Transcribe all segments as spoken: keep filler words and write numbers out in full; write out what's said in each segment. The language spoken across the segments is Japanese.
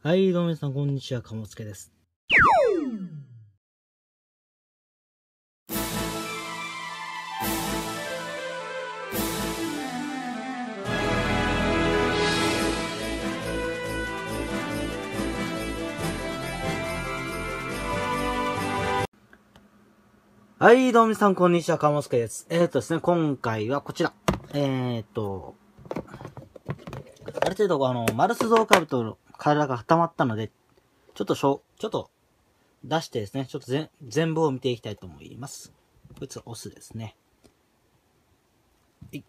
はい、どうも皆さん、こんにちは、かもつけです。はい、どうも皆さん、こんにちは、かもつけです。えーっとですね、今回はこちら。えーっと、ある程度、あの、マルスゾウカブトの体が固まったので、ちょっとしょ、ちょっと出してですね、ちょっと全、全部を見ていきたいと思います。こいつはオスですね。はい。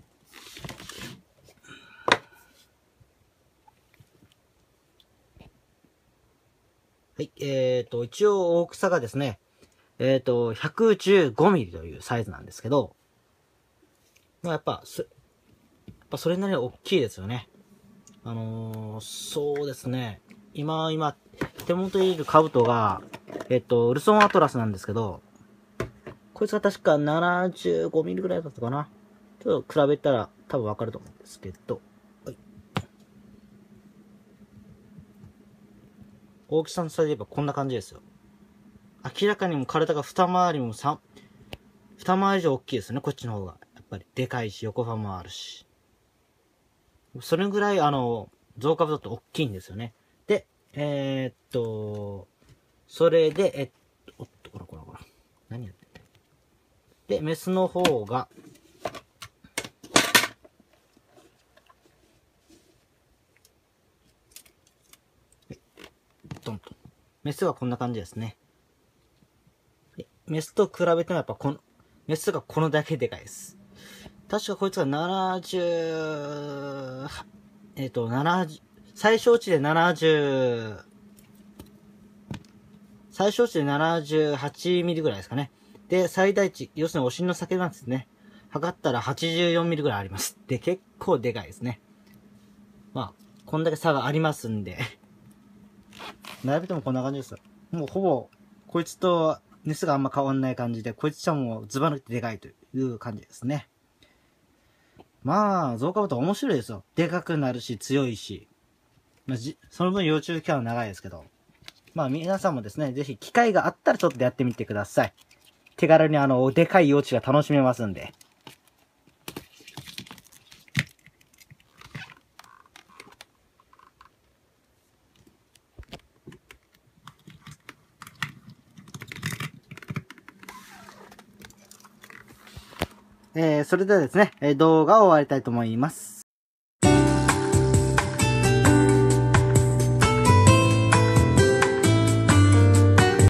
はい、えーっと、一応大きさがですね、えーっと、ひゃくじゅうごミリというサイズなんですけど、まあ、やっぱ、やっぱそれなりに大きいですよね。あのー、そうですね。今、今、手元にいる兜が、えっと、ウルソンアトラスなんですけど、こいつが確かななじゅうごミリぐらいだったかな。ちょっと比べたら多分わかると思うんですけど、はい、大きさの差で言えばこんな感じですよ。明らかにも体が二回りも三、二回り以上大きいですね、こっちの方が。やっぱりでかいし、横幅もあるし。それぐらい、あの、ゾウカブトって大きいんですよね。で、えー、っと、それで、えっと、おっと、こらこらこら。何やってんの？で、メスの方が、ドンと。メスはこんな感じですね。メスと比べてもやっぱこの、メスがこのだけでかいです。確かこいつがななじゅう、えっと、ななじゅう、最小値でななじゅう、最小値でななじゅうはちミリぐらいですかね。で、最大値、要するにお尻の先なんですね。測ったらはちじゅうよんミリぐらいあります。で、結構でかいですね。まあ、こんだけ差がありますんで。並べてもこんな感じですよ。もうほぼ、こいつと熱があんま変わんない感じで、こいつちゃんもズバ抜けてでかいという感じですね。まあ、ゾウカブト面白いですよ。でかくなるし、強いし。まあ、じその分幼虫期間は長いですけど。まあ皆さんもですね、ぜひ機会があったらちょっとやってみてください。手軽にあの、でかい幼虫が楽しめますんで。えー、それではですね、動画を終わりたいと思います。